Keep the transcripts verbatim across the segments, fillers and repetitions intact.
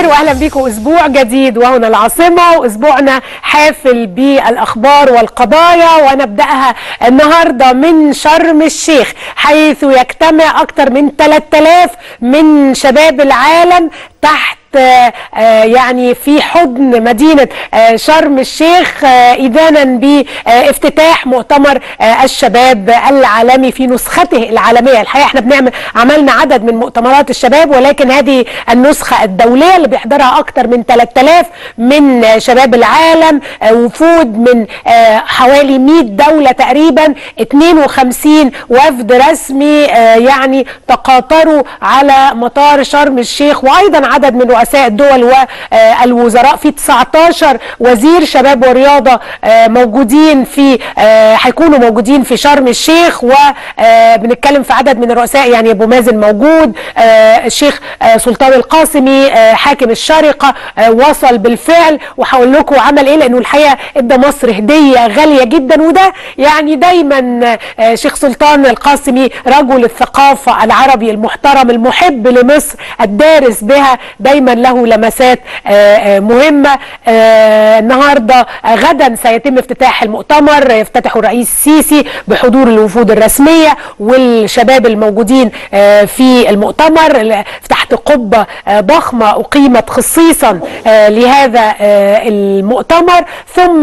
واهلا بيكم اسبوع جديد وهنا العاصمه، واسبوعنا حافل بالاخبار والقضايا، ونبداها النهارده من شرم الشيخ، حيث يجتمع اكثر من ثلاثة آلاف من شباب العالم تحت يعني في حضن مدينة شرم الشيخ إذانا بافتتاح مؤتمر الشباب العالمي في نسخته العالمية. الحقيقة احنا بنعمل عملنا عدد من مؤتمرات الشباب، ولكن هذه النسخة الدولية اللي بيحضرها أكثر من ثلاثة آلاف من شباب العالم، وفود من حوالي مئة دولة تقريبا، اثنين وخمسين وفد رسمي يعني تقاطروا على مطار شرم الشيخ، وأيضا عدد من رؤساء الدول والوزراء. في تسعة عشر وزير شباب ورياضة موجودين في هيكونوا موجودين في شرم الشيخ، وبنتكلم في عدد من الرؤساء، يعني ابو مازن موجود، الشيخ سلطان القاسمي حاكم الشارقة وصل بالفعل، وهقول لكم عمل ايه، لانه الحقيقة ادى مصر هدية غالية جدا. وده يعني دايما شيخ سلطان القاسمي رجل الثقافة العربي المحترم المحب لمصر الدارس بها، دايما له لمسات مهمة. النهاردة غدا سيتم افتتاح المؤتمر، يفتتحه الرئيس السيسي بحضور الوفود الرسمية والشباب الموجودين في المؤتمر تحت قبة ضخمة أقيمت خصيصا لهذا المؤتمر. ثم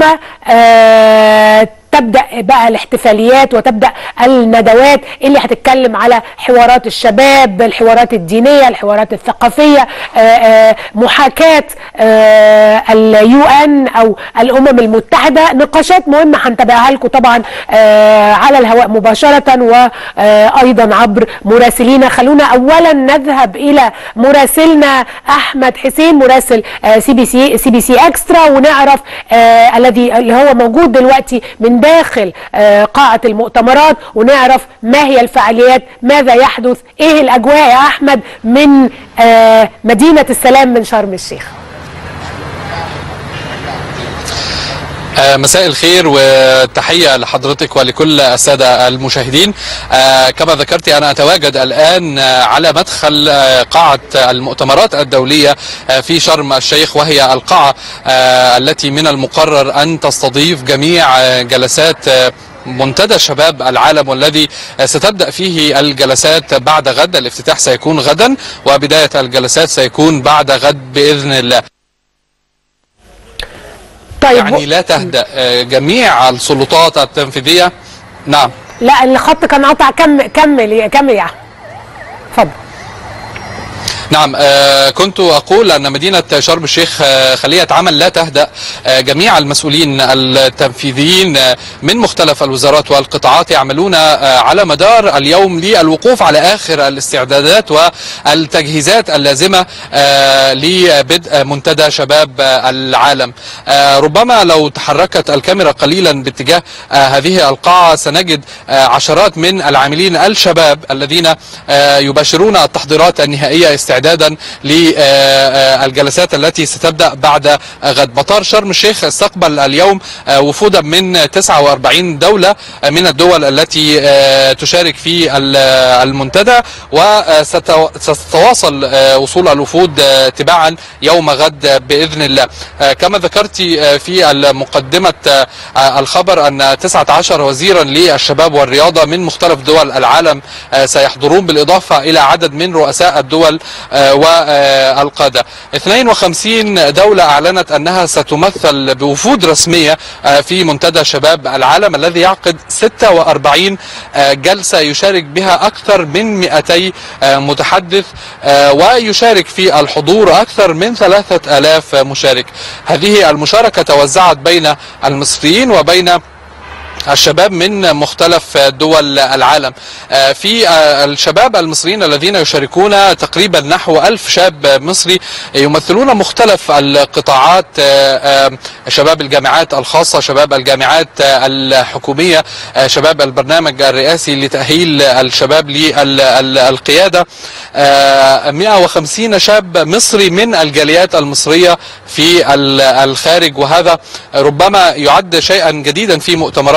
تبدأ بقى الاحتفاليات وتبدأ الندوات اللي هتتكلم على حوارات الشباب، الحوارات الدينية، الحوارات الثقافية، محاكاة اليو ان او الامم المتحدة. نقاشات مهمة هنتابعها لكم طبعا على الهواء مباشرة وايضا عبر مراسلينا. خلونا اولا نذهب الى مراسلنا احمد حسين مراسل سي بي سي سي بي سي اكسترا، ونعرف الذي اللي هو موجود دلوقتي من داخل قاعة المؤتمرات، ونعرف ما هي الفعاليات، ماذا يحدث، ايه الاجواء يا احمد من مدينة السلام من شرم الشيخ. مساء الخير وتحية لحضرتك ولكل السادة المشاهدين. كما ذكرت أنا أتواجد الآن على مدخل قاعة المؤتمرات الدولية في شرم الشيخ، وهي القاعة التي من المقرر أن تستضيف جميع جلسات منتدى شباب العالم، والذي ستبدأ فيه الجلسات بعد غد. الافتتاح سيكون غدا وبداية الجلسات سيكون بعد غد بإذن الله. طيب يعني لا تهدأ جميع السلطات التنفيذية. نعم. لا الخط كان قطع، كمل كمل كمل يا احمد اتفضل. نعم، آه كنت أقول أن مدينة شرم الشيخ آه خلية عمل لا تهدأ. آه جميع المسؤولين التنفيذيين آه من مختلف الوزارات والقطاعات يعملون آه على مدار اليوم للوقوف على آخر الاستعدادات والتجهيزات اللازمة آه لبدء منتدى شباب آه العالم. آه ربما لو تحركت الكاميرا قليلا باتجاه آه هذه القاعة سنجد آه عشرات من العاملين الشباب الذين آه يباشرون التحضيرات النهائية استعدادا للجلسات التي ستبدأ بعد غد. مطار شرم الشيخ استقبل اليوم وفودا من تسعة وأربعين دولة من الدول التي تشارك في المنتدى، وستتواصل وصول الوفود تباعا يوم غد بإذن الله. كما ذكرت في المقدمة الخبر أن تسعة عشر وزيرا للشباب والرياضة من مختلف دول العالم سيحضرون، بالإضافة إلى عدد من رؤساء الدول والقادة. اثنين وخمسين دولة أعلنت أنها ستمثل بوفود رسمية في منتدى شباب العالم الذي يعقد ستة وأربعين جلسة يشارك بها أكثر من مئتي متحدث، ويشارك في الحضور أكثر من ثلاثة آلاف مشارك. هذه المشاركة توزعت بين المصريين وبين الشباب من مختلف دول العالم. في الشباب المصريين الذين يشاركون تقريبا نحو ألف شاب مصري يمثلون مختلف القطاعات، شباب الجامعات الخاصة، شباب الجامعات الحكومية، شباب البرنامج الرئاسي لتأهيل الشباب للقيادة، مئة وخمسين شاب مصري من الجاليات المصرية في الخارج. وهذا ربما يعد شيئا جديدا في مؤتمرات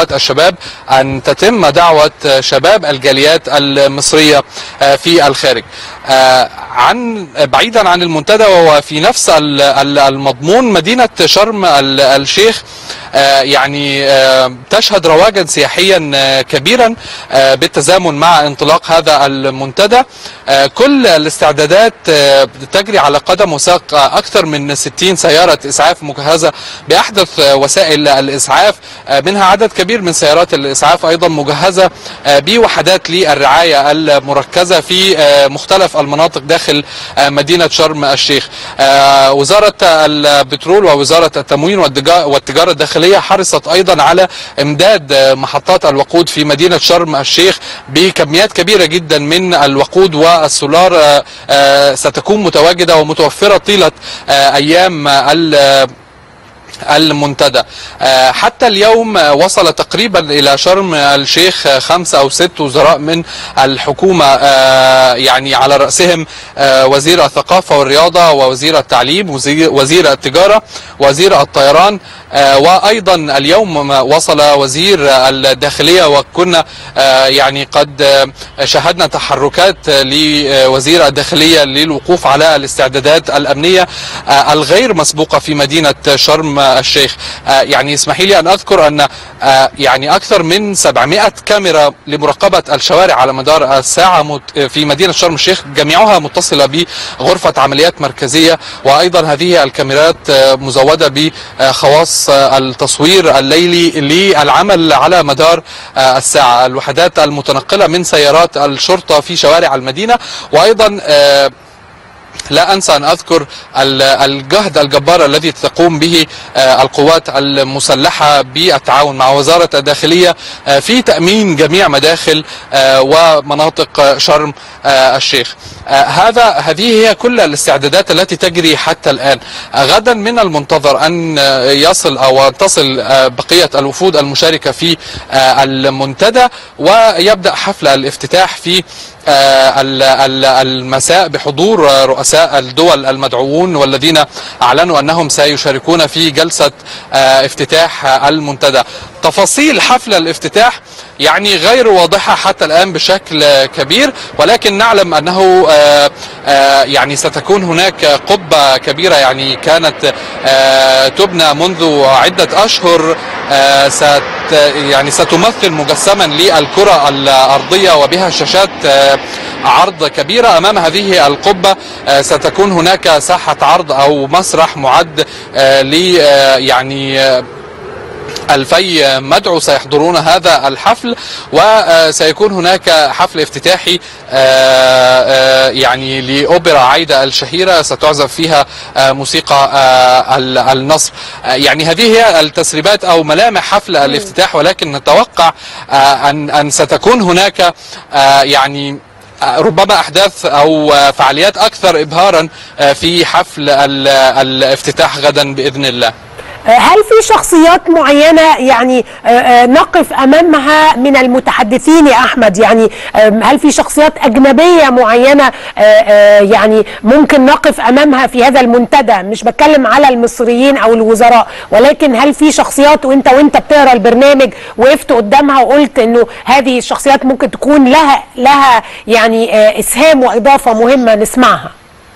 منتديات الشباب أن تتم دعوة شباب الجاليات المصرية في الخارج. عن بعيدا عن المنتدى وفي نفس المضمون، مدينة شرم الشيخ يعني تشهد رواجا سياحيا كبيرا بالتزامن مع انطلاق هذا المنتدى. كل الاستعدادات تجري على قدم وساق. أكثر من ستين سيارة إسعاف مجهزة بأحدث وسائل الإسعاف، منها عدد كبير من سيارات الإسعاف أيضا مجهزة بوحدات للرعاية المركزة في مختلف المناطق داخل مدينة شرم الشيخ. وزارة البترول ووزارة التموين والتجارة الداخلية حرصت أيضا على إمداد محطات الوقود في مدينة شرم الشيخ بكميات كبيرة جدا من الوقود والسولار ستكون متواجدة ومتوفرة طيلة أيام المنتدى. حتى اليوم وصل تقريبا إلى شرم الشيخ خمس أو ست وزراء من الحكومة، يعني على رأسهم وزير الثقافة والرياضة ووزير التعليم ووزير التجارة ووزير الطيران، وأيضا اليوم وصل وزير الداخلية. وكنا يعني قد شاهدنا تحركات لوزير الداخلية للوقوف على الاستعدادات الأمنية الغير مسبوقة في مدينة شرم الشيخ. يعني اسمحي لي أن أذكر أن يعني أكثر من سبعمائة كاميرا لمراقبة الشوارع على مدار الساعة في مدينة شرم الشيخ، جميعها متصلة بغرفة عمليات مركزية، وأيضا هذه الكاميرات مزودة بخواص التصوير الليلي للعمل على مدار الساعة. الوحدات المتنقلة من سيارات الشرطة في شوارع المدينة، وأيضا لا أنسى أن أذكر الجهد الجبار الذي تقوم به القوات المسلحة بالتعاون مع وزارة الداخلية في تأمين جميع مداخل ومناطق شرم الشيخ. هذا هذه هي كل الاستعدادات التي تجري حتى الآن. غدا من المنتظر أن يصل أو تصل بقية الوفود المشاركة في المنتدى، ويبدأ حفل الافتتاح في المساء بحضور رؤساء الدول المدعوون والذين أعلنوا أنهم سيشاركون في جلسة افتتاح المنتدى. تفاصيل حفل الافتتاح يعني غير واضحة حتى الآن بشكل كبير، ولكن نعلم أنه يعني ستكون هناك قبة كبيرة يعني كانت تبنى منذ عدة أشهر، ست يعني ستمثل مجسما للكرة الأرضية وبها شاشات عرض كبيرة. أمام هذه القبة ستكون هناك ساحة عرض أو مسرح معد ل يعني ألفي مدعو سيحضرون هذا الحفل، وسيكون هناك حفل افتتاحي يعني لأوبرا عايدة الشهيرة ستعزف فيها موسيقى النصر. يعني هذه هي التسريبات أو ملامح حفل الافتتاح، ولكن نتوقع أن أن ستكون هناك يعني ربما أحداث أو فعاليات أكثر إبهارا في حفل الافتتاح غدا بإذن الله. هل في شخصيات معينة يعني نقف أمامها من المتحدثين يا أحمد؟ يعني هل في شخصيات أجنبية معينة يعني ممكن نقف أمامها في هذا المنتدى؟ مش بتكلم على المصريين أو الوزراء، ولكن هل في شخصيات وانت وانت بتقرأ البرنامج وقفت قدامها وقلت انه هذه الشخصيات ممكن تكون لها لها يعني إسهام وإضافة مهمة نسمعها؟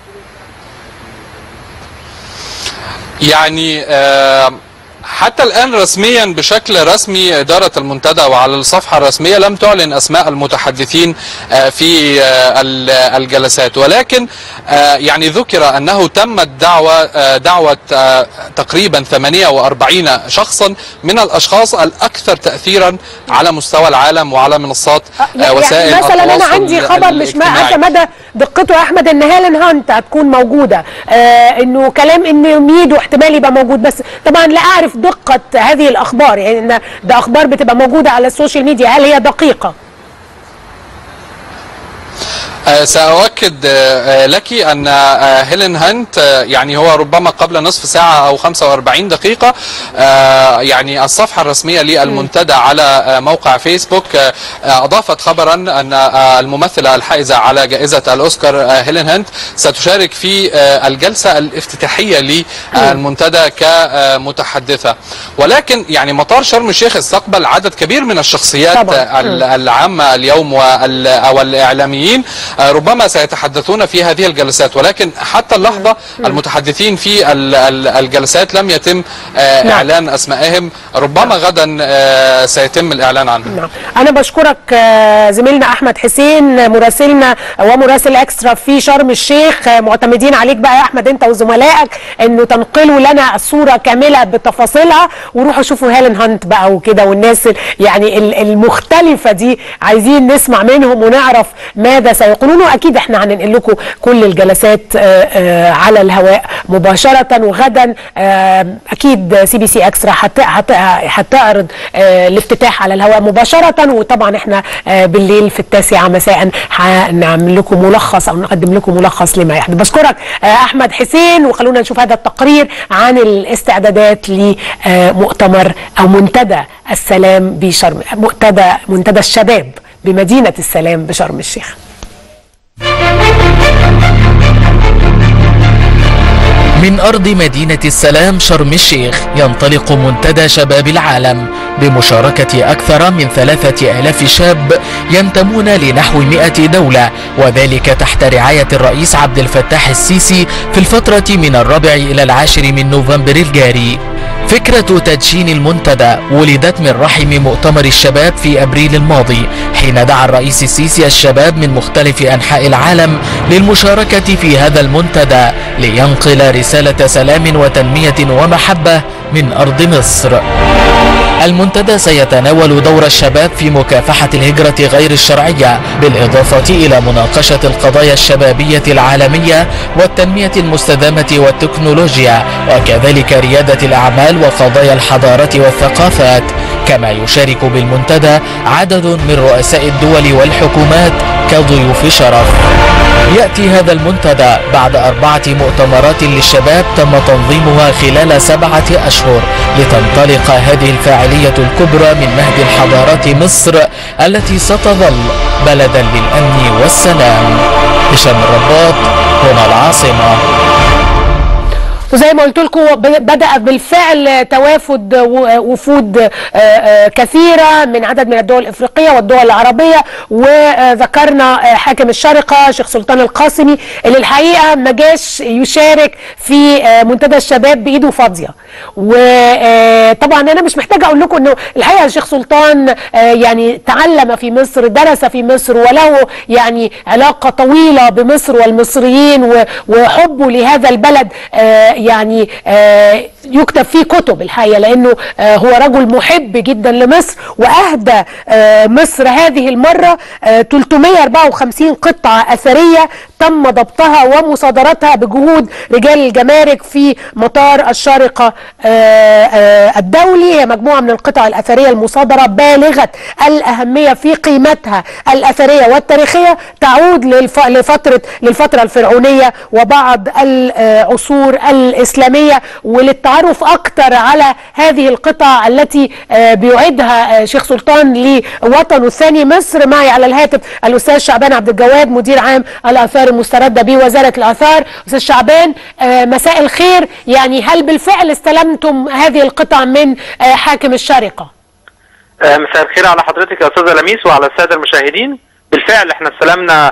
يعني حتى الآن رسميا بشكل رسمي إدارة المنتدى وعلى الصفحة الرسمية لم تعلن أسماء المتحدثين في الجلسات، ولكن يعني ذكر أنه تمت دعوة دعوة تقريبا ثمانية وأربعين شخصا من الأشخاص الأكثر تأثيرا على مستوى العالم وعلى منصات وسائل يعني مثلا التواصل. أنا عندي خبر مش ما عارفة مدى دقته يا أحمد، إن هيلين هانت هتكون موجودة، آه إنه كلام إن ميدو احتمال يبقى موجود، بس طبعا لا أعرف دقة هذه الأخبار، يعني إن ده أخبار بتبقى موجودة على السوشيال ميديا، هل هي دقيقة؟ سأؤكد لك أن هيلين هانت يعني هو ربما قبل نصف ساعة أو خمسة وأربعين دقيقة يعني الصفحة الرسمية للمنتدى على موقع فيسبوك أضافت خبرا أن الممثلة الحائزة على جائزة الأوسكار هيلين هانت ستشارك في الجلسة الافتتاحية للمنتدى كمتحدثة. ولكن يعني مطار شرم الشيخ استقبل عدد كبير من الشخصيات طبعا. العامة اليوم أو الإعلاميين ربما سيتحدثون في هذه الجلسات، ولكن حتى اللحظة المتحدثين في الجلسات لم يتم إعلان أسمائهم، ربما غدا سيتم الإعلان عنهم. أنا بشكرك زميلنا أحمد حسين مراسلنا ومراسل إكسترا في شرم الشيخ، معتمدين عليك بقى يا أحمد أنت وزملائك إنه تنقلوا لنا الصورة كاملة بتفاصيلها، وروحوا شوفوا هيلين هانت بقى وكده، والناس يعني المختلفة دي عايزين نسمع منهم ونعرف ماذا سيقولون. واكيد احنا هننقل لكم كل الجلسات على الهواء مباشره، وغدا اكيد سي بي سي اكسترا هتعرض الافتتاح على الهواء مباشره، وطبعا احنا بالليل في التاسعه مساء هنعمل لكم ملخص او نقدم لكم ملخص لما يحدث. بشكرك احمد حسين، وخلونا نشوف هذا التقرير عن الاستعدادات لمؤتمر او منتدى السلام بشرم، منتدى منتدى الشباب بمدينه السلام بشرم الشيخ. من أرض مدينة السلام شرم الشيخ ينطلق منتدى شباب العالم بمشاركة أكثر من ثلاثة آلاف شاب ينتمون لنحو مئة دولة، وذلك تحت رعاية الرئيس عبد الفتاح السيسي في الفترة من الرابع إلى العاشر من نوفمبر الجاري. فكرة تدشين المنتدى ولدت من رحم مؤتمر الشباب في أبريل الماضي، حين دعا الرئيس السيسي الشباب من مختلف أنحاء العالم للمشاركة في هذا المنتدى لينقل رسالة سلام وتنمية ومحبة من أرض مصر. المنتدى سيتناول دور الشباب في مكافحة الهجرة غير الشرعية، بالإضافة إلى مناقشة القضايا الشبابية العالمية والتنمية المستدامة والتكنولوجيا، وكذلك ريادة الأعمال وقضايا الحضارة والثقافات. كما يشارك بالمنتدى عدد من رؤساء الدول والحكومات كضيوف شرف. يأتي هذا المنتدى بعد أربعة مؤتمرات للشباب تم تنظيمها خلال سبعة أشهر، لتنطلق هذه الفاعلية الكبرى من مهد الحضارات مصر التي ستظل بلدا للأمن والسلام. هشام الرباط، هنا العاصمة. وزي ما قلت لكم بدأ بالفعل توافد وفود كثيرة من عدد من الدول الإفريقية والدول العربية، وذكرنا حاكم الشارقة شيخ سلطان القاسمي اللي الحقيقة ما جاش يشارك في منتدى الشباب بإيده فاضية. وطبعا أنا مش محتاجة أقول لكم إنه الحقيقة الشيخ سلطان يعني تعلم في مصر، درس في مصر، وله يعني علاقة طويلة بمصر والمصريين، وحبه لهذا البلد يعني آه يكتب فيه كتب الحقيقة، لأنه آه هو رجل محب جدا لمصر، وأهدى آه مصر هذه المرة آه ثلاثمئة وأربعة وخمسين قطعة أثرية تم ضبطها ومصادرتها بجهود رجال الجمارك في مطار الشارقة آه آه الدولي. هي مجموعة من القطع الأثرية المصادرة بالغة الأهمية في قيمتها الأثرية والتاريخية، تعود لفترة للفترة الفرعونية وبعض العصور الإسلامية. وللتعرف أكثر على هذه القطع التي بيعيدها شيخ سلطان لوطنه الثاني مصر، معي على الهاتف الأستاذ شعبان عبد الجواد مدير عام الآثار المستردة بوزارة الآثار. أستاذ شعبان مساء الخير، يعني هل بالفعل استلمتم هذه القطع من حاكم الشارقة؟ مساء الخير على حضرتك يا أستاذة لميس وعلى السادة المشاهدين. بالفعل احنا استلمنا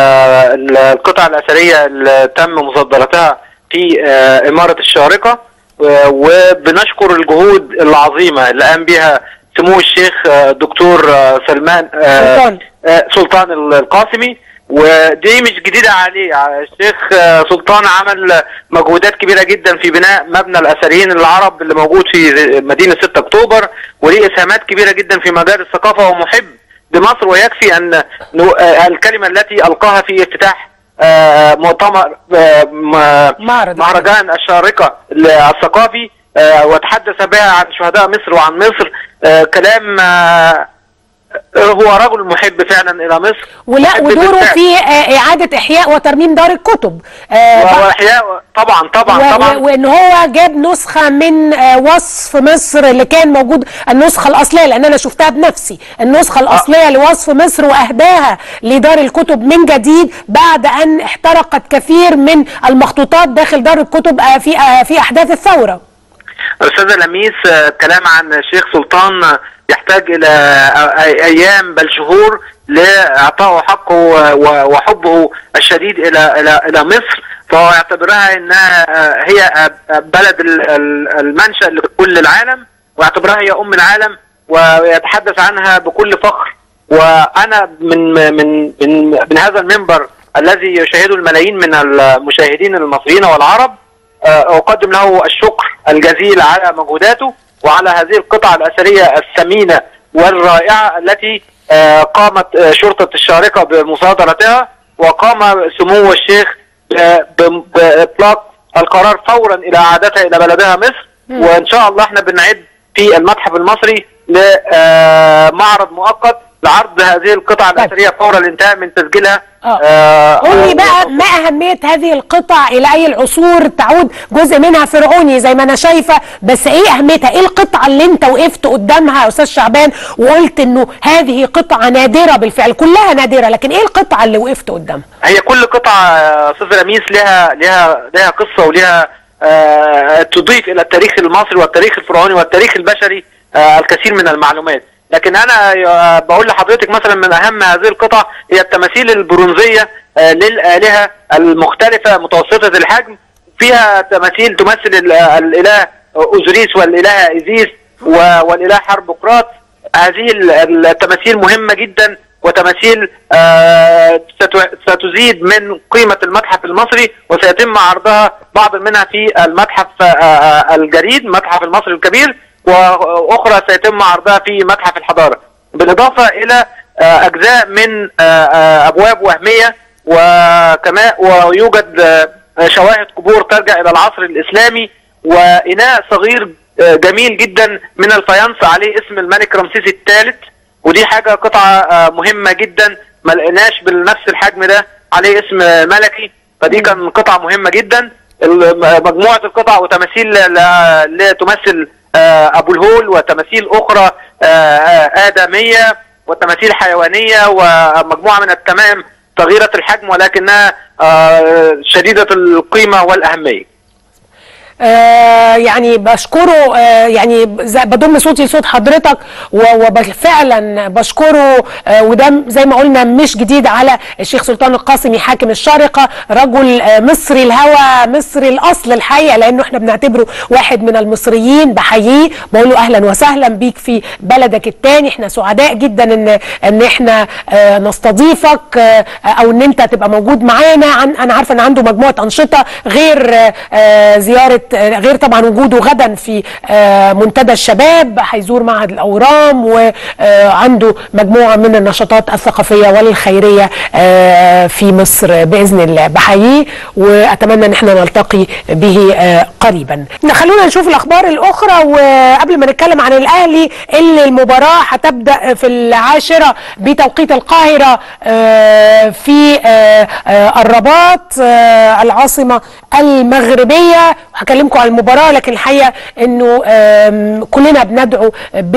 القطع الأثرية اللي تم مصادرتها في إمارة الشارقة، وبنشكر الجهود العظيمة اللي قام بها سمو الشيخ دكتور سلمان سلطان, سلطان القاسمي، ودي مش جديدة عليه. الشيخ سلطان عمل مجهودات كبيرة جدا في بناء مبنى الأثريين العرب اللي موجود في مدينة ستة أكتوبر، وليه إسهامات كبيرة جدا في مجال الثقافة، ومحب بمصر. ويكفي أن الكلمة التي ألقاها في افتتاح آه مؤتمر آه مهرجان الشارقة الثقافي آه وتحدث بها عن شهداء مصر وعن مصر، آه كلام آه هو رجل محب فعلا الى مصر، ولا ودوره في اعاده احياء وترميم دار الكتب واحياء طبعا طبعا طبعا وان هو جاب نسخه من وصف مصر اللي كان موجود، النسخه الاصليه، لان انا شفتها بنفسي، النسخه الاصليه آه. لوصف مصر، واهداها لدار الكتب من جديد بعد ان احترقت كثير من المخطوطات داخل دار الكتب في في احداث الثوره. استاذه لميس، كلام عن الشيخ سلطان يحتاج الى ايام بل شهور لاعطائه حقه وحبه الشديد الى الى الى مصر، فهو يعتبرها انها هي بلد المنشأ لكل العالم، ويعتبرها هي ام العالم ويتحدث عنها بكل فخر. وانا من من من من هذا المنبر الذي يشاهده الملايين من المشاهدين المصريين والعرب اقدم له الشكر الجزيل على مجهوداته وعلى هذه القطعة الأثرية الثمينة والرائعة التي قامت شرطة الشارقة بمصادرتها، وقام سمو الشيخ بإطلاق القرار فورا إلى إعادتها إلى بلدها مصر. وإن شاء الله احنا بنعد في المتحف المصري لمعرض مؤقت لعرض هذه القطع الأثرية فور الانتهاء من تسجيلها. قول لي بقى ما أهمية هذه القطع، إلى أي العصور تعود؟ جزء منها فرعوني زي ما أنا شايفة، بس إيه أهميتها؟ إيه القطعة اللي أنت وقفت قدامها يا أستاذ شعبان وقلت إنه هذه قطعة نادرة بالفعل؟ كلها نادرة، لكن إيه القطعة اللي وقفت قدامها؟ هي كل قطعة أستاذ لميس لها لها لها قصة ولها آه تضيف إلى التاريخ المصري والتاريخ الفرعوني والتاريخ البشري آه الكثير من المعلومات. لكن انا بقول لحضرتك مثلا من اهم هذه القطع هي التماثيل البرونزيه للالهه المختلفه متوسطه الحجم، فيها تماثيل تمثل الاله اوزوريس والاله ايزيس والاله حربقراط. هذه التماثيل مهمه جدا وتماثيل ستزيد من قيمه المتحف المصري، وسيتم عرضها بعض منها في المتحف الجديد المتحف المصري الكبير، واخرى سيتم عرضها في متحف الحضاره، بالاضافه الى اجزاء من ابواب وهميه، وكمان ويوجد شواهد قبور ترجع الى العصر الاسلامي، واناء صغير جميل جدا من الفاينس عليه اسم الملك رمسيس الثالث، ودي حاجه قطعه مهمه جدا ما لقيناش بنفس الحجم ده عليه اسم ملكي، فدي كان قطعه مهمه جدا. مجموعه القطع وتماثيل لتمثل ابو الهول، وتماثيل اخرى ادميه، وتماثيل حيوانيه، ومجموعه من التمام صغيره الحجم ولكنها شديده القيمه والاهميه. آه يعني بشكره، آه يعني بضم صوتي لصوت حضرتك، وفعلا بشكره، آه وده زي ما قلنا مش جديد على الشيخ سلطان القاسمي حاكم الشارقة، رجل آه مصري الهوى، مصري الاصل الحقيقه، لانه احنا بنعتبره واحد من المصريين. بحييه، بقول له اهلا وسهلا بيك في بلدك الثاني، احنا سعداء جدا ان ان احنا آه نستضيفك، آه او ان انت تبقى موجود معانا. عن انا عارفه ان عنده مجموعه انشطه غير آه زياره، غير طبعا وجوده غدا في منتدى الشباب، هيزور معهد الاورام، وعنده مجموعه من النشاطات الثقافيه والخيريه في مصر باذن الله. بحييه واتمنى ان احنا نلتقي به قريبا. خلونا نشوف الاخبار الاخرى، وقبل ما نتكلم عن الاهلي اللي المباراه هتبدا في العاشره بتوقيت القاهره في الرباط العاصمه المغربيه، هكلمكم على المباراة، لكن الحقيقة انه كلنا بندعو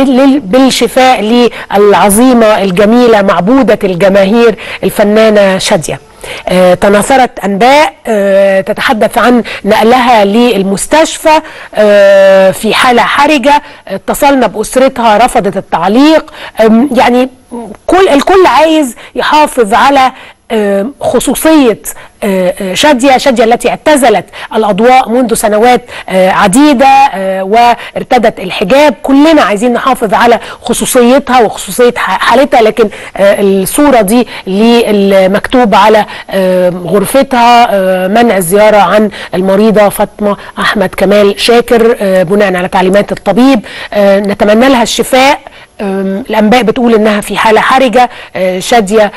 بالشفاء للعظيمة الجميلة معبودة الجماهير الفنانة شادية. آه تناثرت أنباء آه تتحدث عن نقلها للمستشفى آه في حالة حرجة. اتصلنا بأسرتها رفضت التعليق. يعني كل الكل عايز يحافظ على خصوصية شادية شادية التي اعتزلت الأضواء منذ سنوات عديدة وارتدت الحجاب. كلنا عايزين نحافظ على خصوصيتها وخصوصية حالتها، لكن الصورة دي المكتوب على غرفتها منع الزيارة عن المريضة فاطمة أحمد كمال شاكر بناء على تعليمات الطبيب. نتمنى لها الشفاء. الأنباء بتقول إنها في حالة حرجة. شادية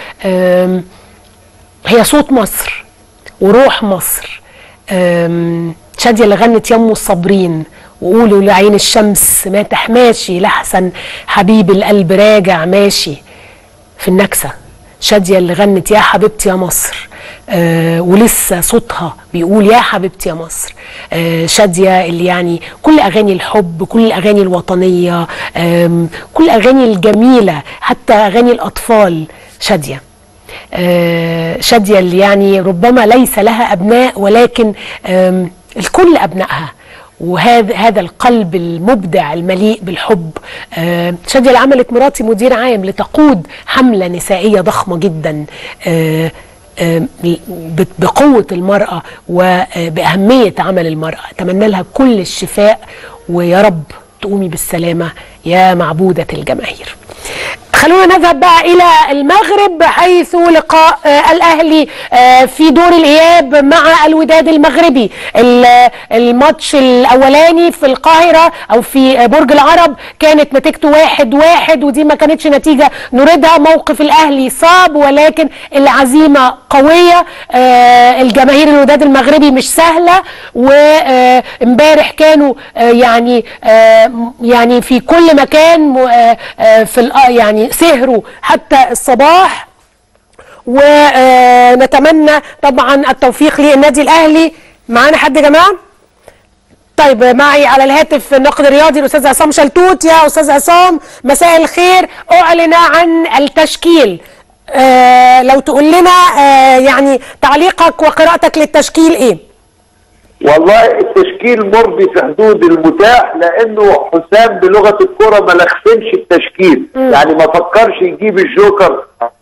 هي صوت مصر وروح مصر. شادية اللي غنت يمو الصابرين وقولوا لعين الشمس ما تحماشي لحسن حبيب القلب راجع ماشي. في النكسة شادية اللي غنت يا حبيبتي يا مصر، آه ولسه صوتها بيقول يا حبيبتي يا مصر. آه شادية اللي يعني كل أغاني الحب، كل الأغاني الوطنية، آه كل الأغاني الجميلة، حتى أغاني الأطفال شادية. آه شادية اللي يعني ربما ليس لها أبناء ولكن آه الكل أبنائها، وهذا هذا القلب المبدع المليء بالحب. آه شادية اللي عملت مراتي مدير عام لتقود حملة نسائية ضخمة جدا آه آه بقوة المرأة وبأهمية عمل المرأة. أتمنى لها كل الشفاء، ويا رب تقومي بالسلامة يا معبودة الجماهير. خلونا نذهب بقى إلى المغرب، حيث لقاء آه الأهلي آه في دور الإياب مع الوداد المغربي. الماتش الأولاني في القاهرة أو في برج العرب كانت نتيجته واحد واحد، ودي ما كانتش نتيجة نريدها. موقف الأهلي صعب ولكن العزيمة قوية. آه الجماهير الوداد المغربي مش سهلة، وامبارح كانوا آه يعني آه يعني في كل مكان آه آه في يعني سهروا حتى الصباح. ونتمنى طبعا التوفيق للنادي الاهلي. معانا حد يا جماعه؟ طيب معي على الهاتف الناقد الرياضي الاستاذ عصام شلتوت. يا استاذ عصام مساء الخير. اعلن عن التشكيل، آه لو تقول لنا آه يعني تعليقك وقراءتك للتشكيل ايه؟ والله التشكيل مرضي في حدود المتاح، لانه حسام بلغه الكره ما لخفنش التشكيل. م. يعني ما فكرش يجيب الجوكر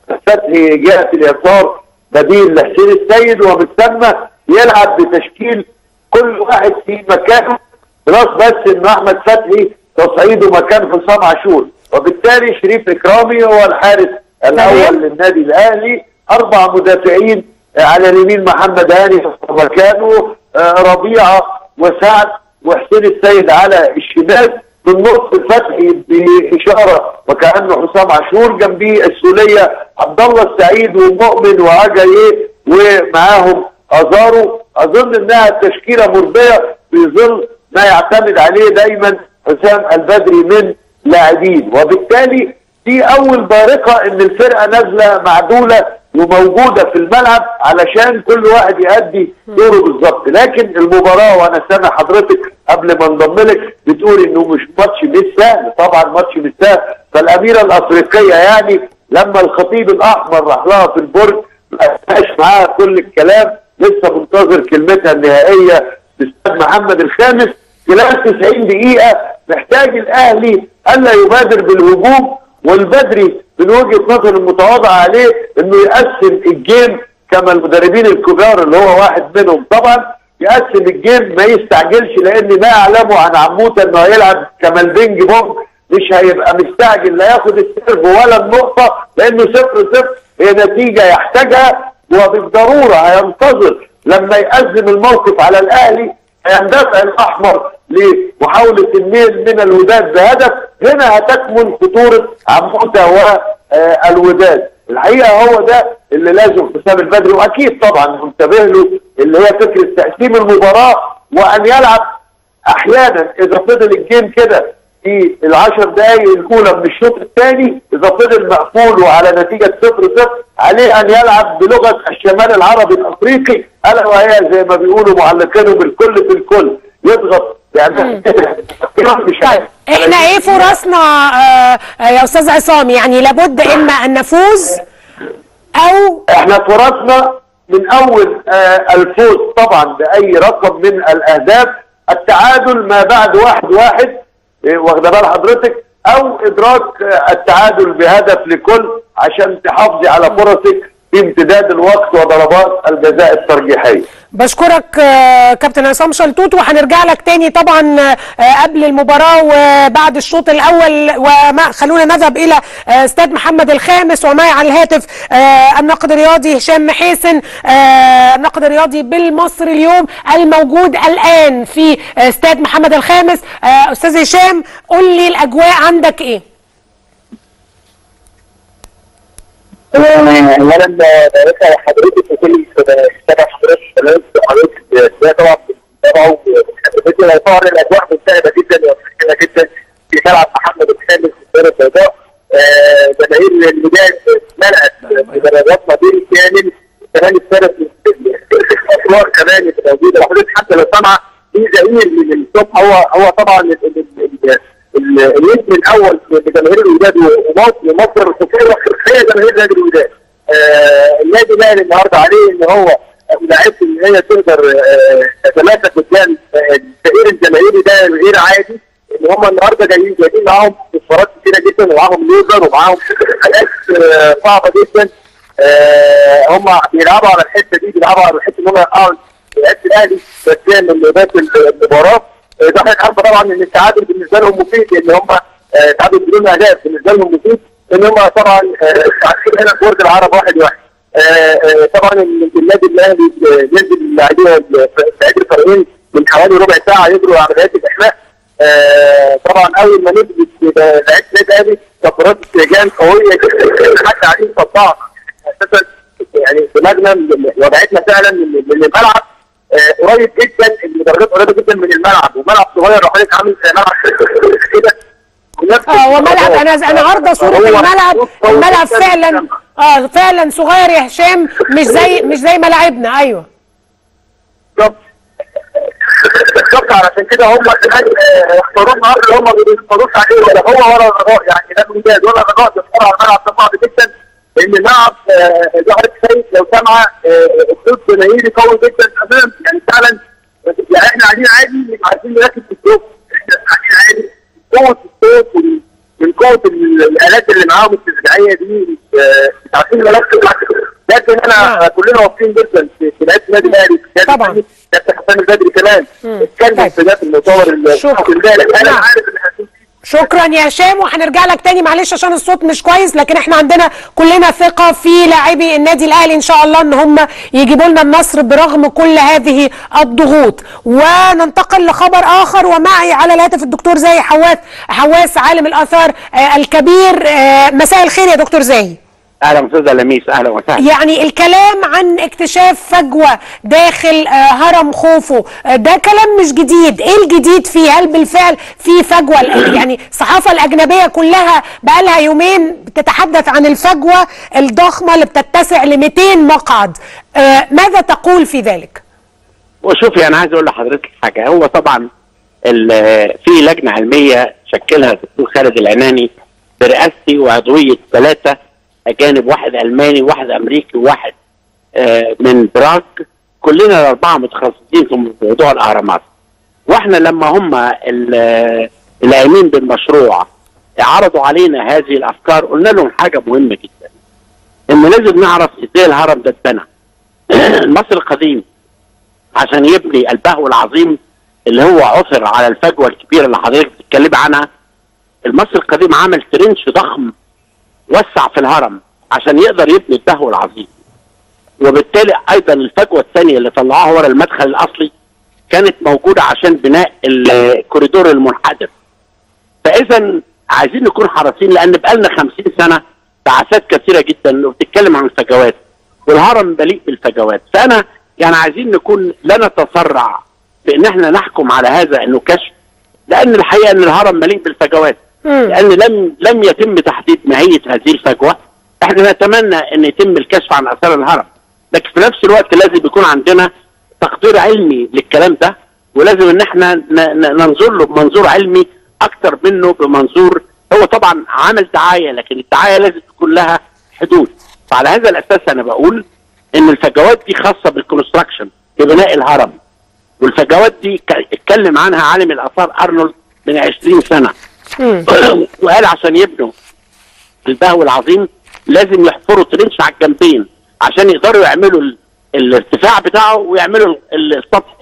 فتحي جهه اليسار بديل لحسين السيد، وبالتالي يلعب بتشكيل كل واحد في مكانه، بلس بس ان احمد فتحي تصعيده مكان حسام عاشور، وبالتالي شريف اكرامي هو الحارس الاول للنادي الاهلي. اربع مدافعين على اليمين محمد هاني في مكانه، ربيعه وسعد وحسين السيد على الشمال. بالنص فتحي باشاره وكانه حسام عاشور، جنبيه السوليه عبد الله السعيد ومؤمن وعجاييه ومعاهم ازارو. اظن انها تشكيله مرضيه في ظل ما يعتمد عليه دايما حسام البدري من لاعبين، وبالتالي دي اول بارقه ان الفرقه نازله معدوله وموجوده في الملعب علشان كل واحد يؤدي دوره بالظبط. لكن المباراه، وانا سامع حضرتك قبل ما انضم لك بتقول انه مش ماتش مش سهل، طبعا ماتش مش سهل. فالاميره الافريقيه يعني لما الخطيب الاحمر راح لها في البرج ما قالش معاها كل الكلام، لسه منتظر كلمتها النهائيه باستاذ محمد الخامس. خلال تسعين دقيقه محتاج الاهلي الا يبادر بالهجوم، والبدري من وجهه نظر المتواضعه عليه انه يقسم الجيم كما المدربين الكبار اللي هو واحد منهم طبعا يقسم الجيم، ما يستعجلش، لان ما اعلمه عن عموته انه هيلعب كما البينج بونج، مش هيبقى مستعجل لا ياخد السيرف ولا النقطه، لانه صفر صفر هي نتيجه يحتاجها، وبالضروره هينتظر لما يأزم الموقف على الاهلي هيندفع الاحمر لمحاوله النيل من الوداد بهدف. هنا هتكمن خطوره عموته والوداد. الحقيقه هو ده اللي لازم حسام البدري، واكيد طبعا منتبه له، اللي هي فكره تقسيم المباراه، وان يلعب احيانا اذا فضل الجيم كده في العشر دقائق الاولى من الشوط الثاني، اذا فضل مقفول وعلى نتيجه صفر صفر عليه ان يلعب بلغه الشمال العربي الافريقي، الا وهي زي ما بيقولوا معلقينهم الكل في الكل، يضغط يعني. طيب احنا ايه فرصنا آه يا استاذ عصام؟ يعني لابد اما ان نفوز او احنا فرصنا من اول آه الفوز طبعا باي رقم من الاهداف، التعادل ما بعد واحد واحد واخده بال حضرتك، او ادراك آه التعادل بهدف لكل عشان تحافظي على فرصك في امتداد الوقت وضربات الجزاء الترجيحيه. بشكرك كابتن عصام شلتوت، وهنرجع لك تاني طبعا قبل المباراه وبعد الشوط الاول. وما خلونا نذهب الى استاد محمد الخامس، ومعي على الهاتف الناقد الرياضي هشام محيسن، الناقد الرياضي بالمصري اليوم الموجود الان في استاد محمد الخامس. استاذ هشام قول لي الاجواء عندك ايه؟ اولا بارك على حضرتك وكل الساده حضرتك حضرتك طبعا طبعا طبعا الاجواء ممتعه جدا ومشكله جدا في ملعب محمد الخامس في الدار البيضاء. جماهير الوداد ملأت مدرجات مدينه كامل، كمان السنه الاسوار كمان اللي موجوده، وحضرتك حتى لو سمع في زئير من الصبح. هو هو طبعا الاسم الاول لجماهير الوداد ومصر الخصوصيه هي جماهير نادي الوداد. النادي الاهلي النهارده عليه ان هو لاعب ان هي تقدر تتماسك قدام التغيير الجماهيري ده غير عادي. ان هم النهارده جايين جايين معاهم اصفارات كتيره جدا، ومعاهم ليزر، ومعاهم حاجات صعبه جدا. هم بيلعبوا على الحته دي، بيلعبوا على الحته ان هم يقعوا لعيبه الاهلي بس من لعبات المباراه. ده حضرتك عارفه طبعا ان التعادل بالنسبه لهم مفيد، لان هم تعادل بدون اهداف بالنسبه لهم مفيد، ان هم طبعا عارفين هنا في برج العرب واحد واحد. طبعا النادي الاهلي نزل اللاعبين في عدد الفريقين من حوالي ربع ساعه يجروا عمليات الاحماء. طبعا اول ما نزلت لعيبه النادي الاهلي كفرات استهجان قويه جدا، حتى قاعدين صداع اساسا يعني دماغنا وضعتنا فعلا من الملعب قريب جدا، المدرجات قريبه جدا من الملعب، وملعب صغير وحضرتك عامل زي ملعب كده. اه هو ملعب، انا انا عارضه صوره الملعب، الملعب فعلا اه فعلا صغير يا هشام، مش زي مش زي ملاعبنا. ايوه بالظبط بالظبط، علشان كده هم كمان اختاروا النهارده، هم ما بيختاروش عليه ولا هو ولا الرجاء، يعني لا الوداد ولا الرجاء بيختاروا على الملعب ده صعب جدا، لان الملعب زي حضرتك شايف لو سامعه الصوت جماهيري قوي جدا امام، يعني فعلا يعني احنا قاعدين عادي مش عارفين نركز في الصوت، احنا قاعدين عادي قوه الصوت من قوه الالات اللي معاهم التشجيعيه دي مش عارفين نركز. لكن انا كلنا واثقين جدا في لعيبه النادي الاهلي طبعا. كابتن حسام البدري كمان اتكلم في ده في المؤتمر امبارح. انا عارف ان هيكون شكرا يا هشام، وهنرجع لك تاني معلش عشان الصوت مش كويس، لكن احنا عندنا كلنا ثقه في لاعبي النادي الاهلي ان شاء الله ان هم يجيبوا لنا النصر برغم كل هذه الضغوط. وننتقل لخبر اخر، ومعي على الهاتف الدكتور زاهي حواس حواس عالم الاثار الكبير. مساء الخير يا دكتور زاهي. اهلا استاذه لميس، اهلا وسهلا. يعني الكلام عن اكتشاف فجوه داخل هرم خوفو ده كلام مش جديد، ايه الجديد فيه؟ هل بالفعل في فجوه؟ يعني الصحافه الاجنبيه كلها بقى لها يومين بتتحدث عن الفجوه الضخمه اللي بتتسع ل مئتين مقعد، آه ماذا تقول في ذلك؟ وشوفي انا عايز اقول لحضرتك حاجه، هو طبعا في لجنه علميه شكلها الدكتور خالد العناني برئاستي وعضويه ثلاثه اجانب، واحد الماني وواحد امريكي وواحد آه من براغ، كلنا الاربعه متخصصين في موضوع الاهرامات. واحنا لما هم اللي قايمين بالمشروع عرضوا علينا هذه الافكار قلنا لهم حاجه مهمه جدا، ان لازم نعرف ازاي الهرم ده اتبنى. المصري القديم عشان يبني البهو العظيم اللي هو عثر على الفجوه الكبيره اللي حضرتك بتتكلمي عنها، المصري القديم عمل ترنش ضخم وسع في الهرم عشان يقدر يبني البهو العظيم. وبالتالي ايضا الفجوه الثانيه اللي طلعوها ورا المدخل الاصلي كانت موجوده عشان بناء الكوريدور المنحدر. فاذا عايزين نكون حريصين، لان بقالنا خمسين سنه بعثات كثيره جدا وبتتكلم عن الفجوات، والهرم مليء بالفجوات. فانا يعني عايزين نكون لا نتسرع في ان احنا نحكم على هذا انه كشف، لان الحقيقه ان الهرم مليء بالفجوات، لان لم لم يتم تحديد ماهيه هذه الفجوه. احنا نتمنى ان يتم الكشف عن اثار الهرم، لكن في نفس الوقت لازم يكون عندنا تقدير علمي للكلام ده، ولازم ان احنا ننظر له بمنظور علمي اكتر منه بمنظور هو طبعا عمل دعايه، لكن الدعايه لازم تكون لها حدود. فعلى هذا الاساس انا بقول ان الفجوات دي خاصه بالكونستراكشن ببناء الهرم، والفجوات دي اتكلم عنها عالم الاثار ارنولد من عشرين سنه وقال عشان يبنوا البهو العظيم لازم يحفروا ترنش على الجنبين عشان يقدروا يعملوا الارتفاع بتاعه ويعملوا السطح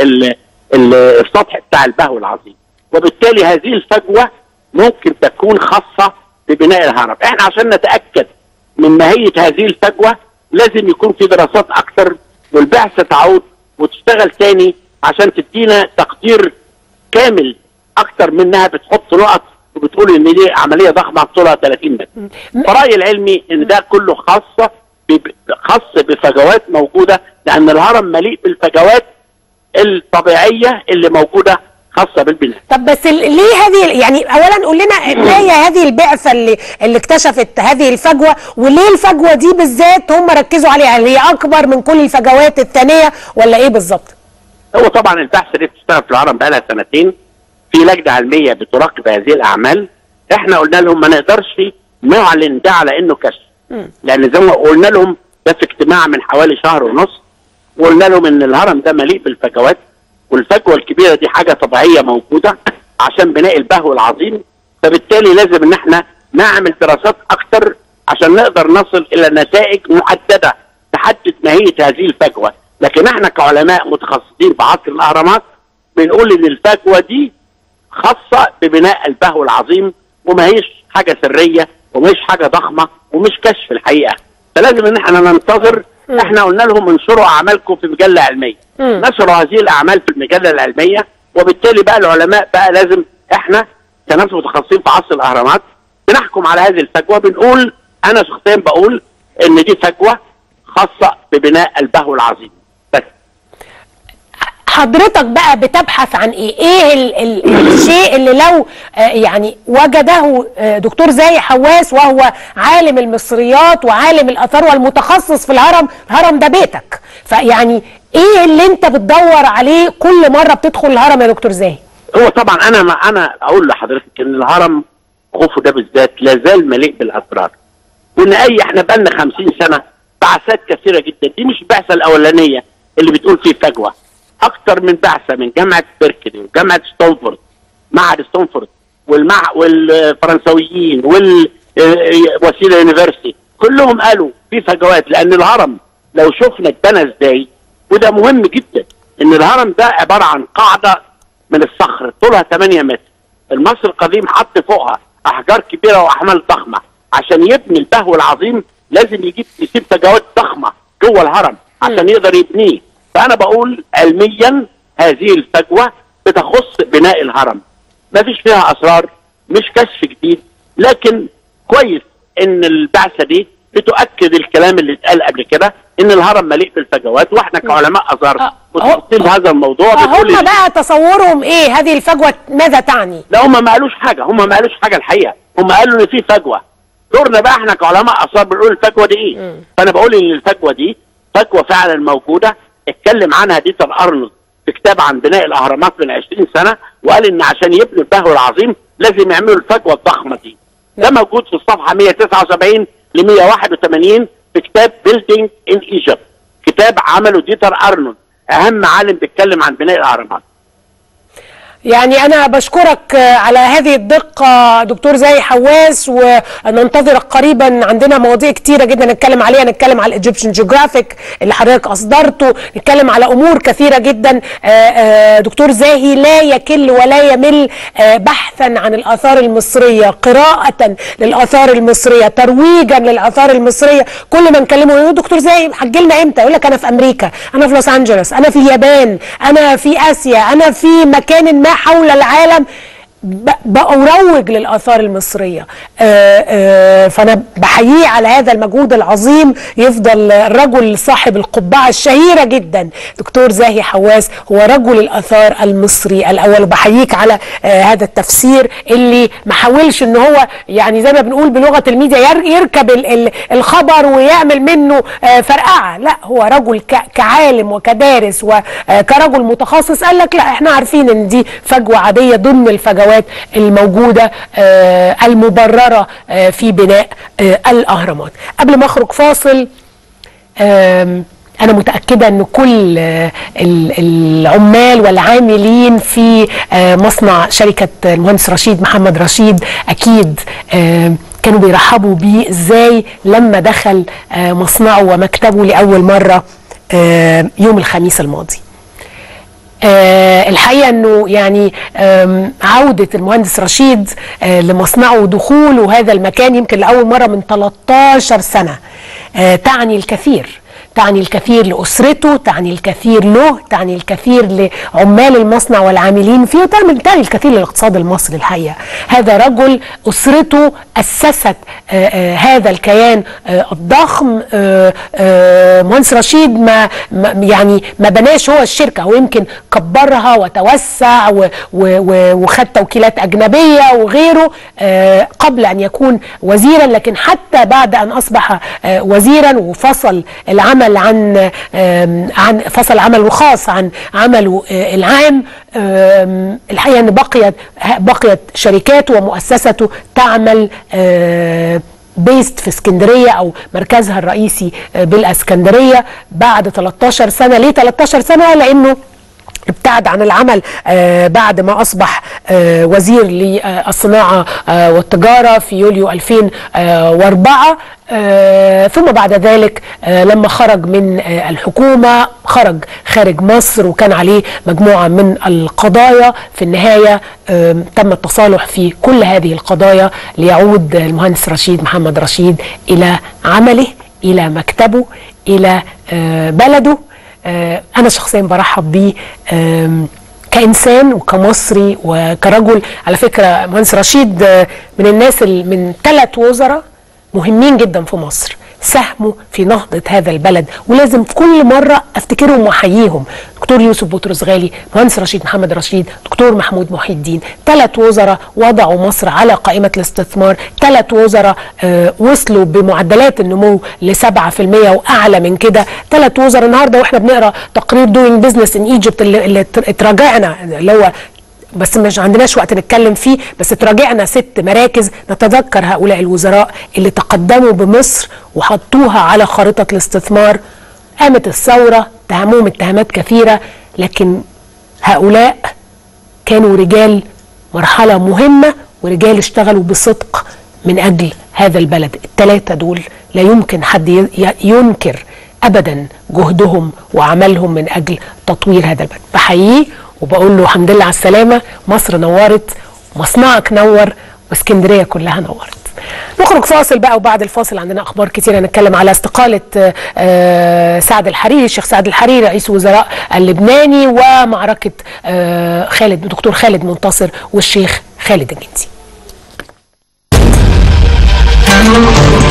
السطح بتاع البهو العظيم. وبالتالي هذه الفجوه ممكن تكون خاصه ببناء الهرم. احنا عشان نتاكد من ماهيه هذه الفجوه لازم يكون في دراسات اكثر، والبعثه تعود وتشتغل تاني عشان تدينا تقدير كامل اكثر منها بتحط نقط وبتقول ان دي عمليه ضخمه طولها ثلاثين متر. فرايي العلمي ان ده كله خاصه خاص بفجوات موجوده، لان الهرم مليء بالفجوات الطبيعيه اللي موجوده خاصه بالبناء. طب بس ليه هذه، يعني اولا قول لنا ما هي هذه البعثه اللي اللي اكتشفت هذه الفجوه، وليه الفجوه دي بالذات هم ركزوا عليها؟ هل هي اكبر من كل الفجوات الثانيه ولا ايه بالظبط؟ هو طبعا البحث دي بتشتغل في الهرم بقى لها سنتين، في لجنه علميه بتراقب هذه الاعمال. احنا قلنا لهم ما نقدرش نعلن ده على انه كشف، لان زي ما قلنا لهم ده في اجتماع من حوالي شهر ونص، وقلنا لهم ان الهرم ده مليء بالفجوات، والفجوه الكبيره دي حاجه طبيعيه موجوده عشان بناء البهو العظيم، فبالتالي لازم ان احنا نعمل دراسات اكتر عشان نقدر نصل الى نتائج محدده تحدد ماهيه هذه الفجوه. لكن احنا كعلماء متخصصين في عصر الاهرامات بنقول ان الفجوه دي خاصه ببناء البهو العظيم، وما هيش حاجه سريه ومش حاجه ضخمه ومش كشف الحقيقه، فلازم ان احنا ننتظر. م. احنا قلنا لهم انشروا اعمالكم في مجله علميه، م. نشروا هذه الاعمال في المجله العلميه، وبالتالي بقى العلماء بقى لازم احنا كناس متخصصين في عصر الاهرامات بنحكم على هذه الفجوه، بنقول انا شخصيا بقول ان دي فجوه خاصه ببناء البهو العظيم. بس حضرتك بقى بتبحث عن ايه؟ ايه ال ال الشيء اللي لو آه يعني وجده آه دكتور زاهي حواس وهو عالم المصريات وعالم الاثار والمتخصص في الهرم، الهرم ده بيتك، فيعني ايه اللي انت بتدور عليه كل مره بتدخل الهرم يا دكتور زاهي؟ هو طبعا انا ما انا اقول لحضرتك ان الهرم خوفو ده بالذات لا زال مليء بالاسرار، وان اي احنا بقالنا خمسين سنه بعثات كثيره جدا، دي مش البعثه الاولانيه اللي بتقول فيه فجوه، اكتر من بعثه من جامعه بيركلي وجامعه ستانفورد، معهد ستانفورد والمع والفرنسويين والوسيله يونيفرسيتي، كلهم قالوا في فجوات. لان الهرم لو شفنا اتبنى ازاي، وده مهم جدا، ان الهرم ده عباره عن قاعده من الصخر طولها ثمانية متر، المصري القديم حط فوقها احجار كبيره واحمال ضخمه، عشان يبني البهو العظيم لازم يجيب يسيب فجوات ضخمه جوه الهرم عشان يقدر يبنيه. فانا بقول علميا هذه الفجوه بتخص بناء الهرم، ما فيش فيها اسرار، مش كشف جديد، لكن كويس ان البعثه دي بتؤكد الكلام اللي اتقال قبل كده ان الهرم مليء بالفجوات، واحنا كعلماء اثار متخصصين في هذا الموضوع. هم بقى تصورهم ايه هذه الفجوه ماذا تعني؟ لا هم ما قالوش حاجه، هم ما قالوش حاجه الحقيقه، هم قالوا ان في فجوه. دورنا بقى احنا كعلماء اثار بنقول الفجوه دي ايه؟ م. فانا بقول ان الفجوه دي فجوه فعلا موجوده، اتكلم عنها ديتر ارنولد في كتاب عن بناء الاهرامات من عشرين سنه، وقال ان عشان يبنوا البهو العظيم لازم يعملوا الفجوه الضخمه دي. ده موجود في الصفحه مئة وتسعة وسبعين ل مئة وواحد وثمانين في كتاب بيلدينج ان ايجيبت، كتاب عمله ديتر ارنولد، اهم عالم بيتكلم عن بناء الاهرامات. يعني أنا بشكرك على هذه الدقة دكتور زاهي حواس، وننتظرك قريبا. عندنا مواضيع كتيرة جدا نتكلم عليها، نتكلم على الإيجيبشن جيوغرافيك اللي حضرتك أصدرته، نتكلم على أمور كثيرة جدا. دكتور زاهي لا يكل ولا يمل بحثا عن الآثار المصرية، قراءة للآثار المصرية، ترويجا للآثار المصرية. كل ما نكلمه يقول دكتور زاهي هتجيلنا إمتى؟ يقول لك أنا في أمريكا، أنا في لوس أنجلوس، أنا في اليابان، أنا في آسيا، أنا في مكان ما حول العالم بأروج للآثار المصرية. آآ آآ فأنا بحييه على هذا المجهود العظيم. يفضل الرجل صاحب القبعة الشهيرة جدا دكتور زاهي حواس هو رجل الآثار المصري الأول، وبحييك على هذا التفسير اللي ما حاولش ان هو يعني زي ما بنقول بلغة الميديا يركب الخبر ويعمل منه فرقعة. لا، هو رجل كعالم وكدارس وكرجل متخصص قال لك لا، احنا عارفين ان دي فجوة عادية ضمن الفجوات الموجودة آه المبررة آه في بناء آه الأهرامات. قبل ما أخرج فاصل، آه أنا متأكدة أن كل آه العمال والعاملين في آه مصنع شركة المهندس رشيد محمد رشيد أكيد آه كانوا بيرحبوا بيه إزاي لما دخل آه مصنعه ومكتبه لأول مرة آه يوم الخميس الماضي. آه الحقيقة أنه يعني عودة المهندس رشيد آه لمصنعه ودخوله هذا المكان يمكن لأول مرة من ثلاثة عشر سنة آه تعني الكثير تعني الكثير لأسرته، تعني الكثير له، تعني الكثير لعمال المصنع والعاملين فيه، وتعني تعني الكثير للاقتصاد المصري. الحقيقة هذا رجل أسرته أسست آآ آآ هذا الكيان الضخم. مهندس رشيد ما يعني ما بناش هو الشركة، هو يمكن كبرها وتوسع وخد توكيلات أجنبية وغيره قبل أن يكون وزيرا، لكن حتى بعد أن أصبح وزيرا وفصل العمل عن عن فصل عمله الخاص عن عمله العام، الحقيقة أن بقيت بقيت شركاته ومؤسسته تعمل بيست في اسكندريه او مركزها الرئيسي بالاسكندريه بعد ثلاثة عشر سنه. ليه ثلاثة عشر سنه؟ لانه ابتعد عن العمل آه بعد ما أصبح آه وزير للصناعة آه والتجارة في يوليو ألفين وأربعة، آه ثم بعد ذلك آه لما خرج من آه الحكومة خرج خارج مصر وكان عليه مجموعة من القضايا. في النهاية آه تم التصالح في كل هذه القضايا ليعود المهندس رشيد محمد رشيد إلى عمله، إلى مكتبه، إلى آه بلده. أنا شخصيا برحب بيه كإنسان وكمصري وكرجل. على فكرة مهندس رشيد من الناس من ثلاث وزراء مهمين جدا في مصر ساهموا في نهضة هذا البلد، ولازم في كل مرة افتكرهم واحييهم. دكتور يوسف بطرس غالي، مهندس رشيد محمد رشيد، دكتور محمود محي الدين، ثلاث وزراء وضعوا مصر على قائمة الاستثمار، ثلاث وزراء آه وصلوا بمعدلات النمو لسبعة في المية وأعلى من كده. ثلاث وزراء النهارده واحنا بنقرا تقرير دوينج بزنس ان ايجيبت اللي, اللي اتراجعنا، اللي هو بس مش عندناش وقت نتكلم فيه، بس تراجعنا ست مراكز. نتذكر هؤلاء الوزراء اللي تقدموا بمصر وحطوها على خارطة الاستثمار. قامت الثورة، اتهموهم اتهامات كثيرة، لكن هؤلاء كانوا رجال مرحلة مهمة ورجال اشتغلوا بصدق من أجل هذا البلد. الثلاثة دول لا يمكن حد ينكر أبدا جهدهم وعملهم من أجل تطوير هذا البلد. بحييه وبقول له الحمد لله على السلامة، مصر نورت، مصنعك نور، واسكندرية كلها نورت. نخرج فاصل بقى، وبعد الفاصل عندنا أخبار كتيرة. نتكلم على استقالة سعد الحريري، الشيخ سعد الحريري رئيس وزراء اللبناني، ومعركة خالد دكتور خالد منتصر والشيخ خالد الجندي.